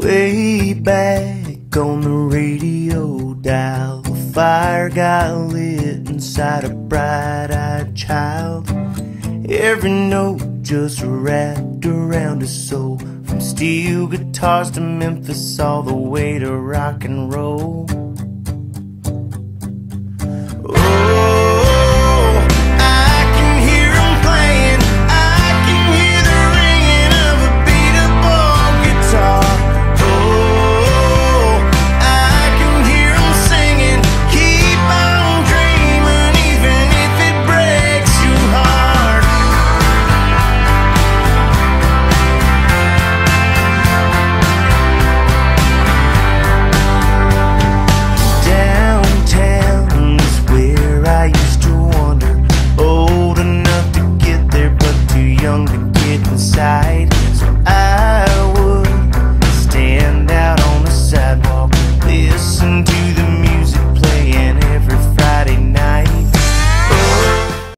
Way back on the radio dial, a fire got lit inside a bright-eyed child. Every note just wrapped around his soul, from steel guitars to Memphis, all the way to rock and roll.